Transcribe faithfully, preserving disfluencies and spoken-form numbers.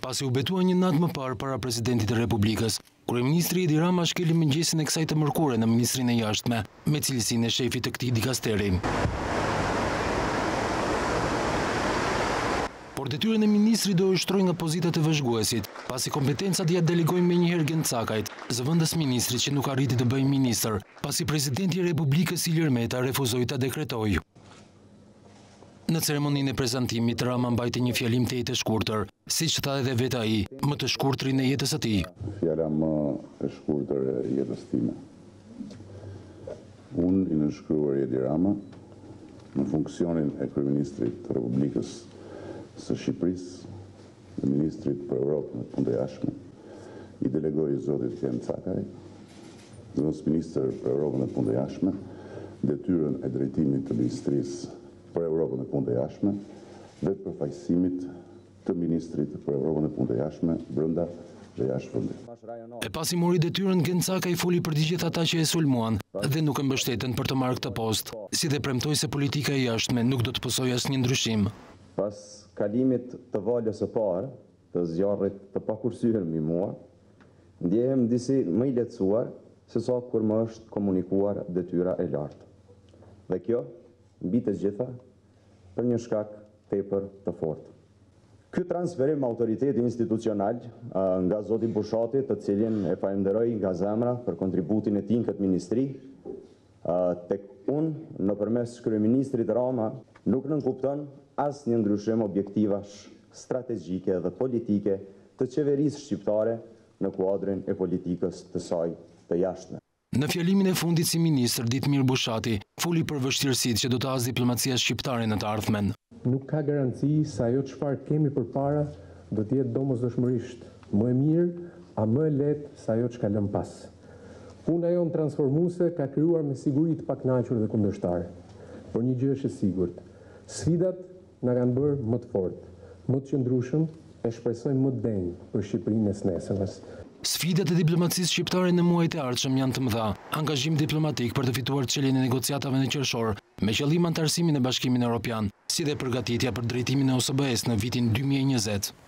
Pasi u betua një natë më parë para presidentit të Republikës, kryeministri Edi Rama shkeli mëngjesin e kësaj të mërkure në Ministrinë e Jashtme, me cilësinë e shefit të këtij dikasteri. Por detyrën e ministrit do e ushtroi nga pozitat e vëzhguesit, pasi kompetencat ja delegojnë menjëherë Gencakajt, zëvendës ministrit që nuk arriti të bëjë ministër, pasi presidenti i Republikës Ilir Meta refuzoi ta dekretojë. Në ceremoninë e prezantimit, Rama mbajti një fjalim të jetë shkurtër, siç tha edhe vetë ai, më të shkurtrin e jetës së tij. Fjala më e shkurtër e jetës time. Unë i nënshkruar Edi Rama në funksionin e kryeministrit të Republikës së Shqipërisë, dhe ministrit për Evropën dhe Punë të Jashtme, i delegoi zotit Gencakaj, zëvendës ministër për Evropën dhe Punë të Jashtme, detyrën e drejtimit të ministrisë për Evropën dhe Punë të Jashtme dhe të përfaqësimit të ministrit për Evropën dhe Punë të Jashtme brenda dhe jashtë vendit. E pasi mori detyrën, Gencakaj foli për të gjithë ata që e sulmuan dhe nuk e mbështeten për të marrë këtë post, si dhe premtoi se politika e jashtme nuk do të pësojë asnjë ndryshim. Pas kalimit të valës së parë, të zjarrit të pakursyer mbi mua, ndjehem disi më i lehtësuar se sa kur më është komunikuar detyra e lartë. Dhe kjo, mbi të gjitha, për një shkak tepër të fortë. Ky transferim autoriteti institucional nga zoti Bushati, të cilin e falenderoj nga zemra për kontributin e tij në këtë ministri, tek unë nëpërmes kryeministrit Rama nuk nënkupton asnjë ndryshim objektivash, strategjike dhe politike të qeverisë shqiptare në kuadrin e politikës të saj të jashtme. Në fjalimin e fundit si ministër, Ditmir Bushati foli për vështirësitë që do të hasë diplomacia shqiptare në të ardhmen. Nuk ka garanci se ajo çfarë kemi përpara do të jetë domosdoshmërisht më e mirë, a më e lehtë se ajo që ka lënë pas. Puna jonë transformuese ka krijuar me siguri të pakënaqur dhe kundërshtar. Por një gjë është e sigurt. Sfidat na kanë bërë më të fortë, më të qëndrueshëm e shpresojmë më të denj për Shqipërinë e nesërmes. Sfidat e diplomacisë shqiptare në muajt e ardhshëm janë të mëdha. Angazhim diplomatik për të fituar çeljen e negociatave në qershor, me qëllim antarësimin e Bashkimit Evropian, si dhe përgatitja për drejtimin e O S B E-s në vitin dy mijë e njëzet.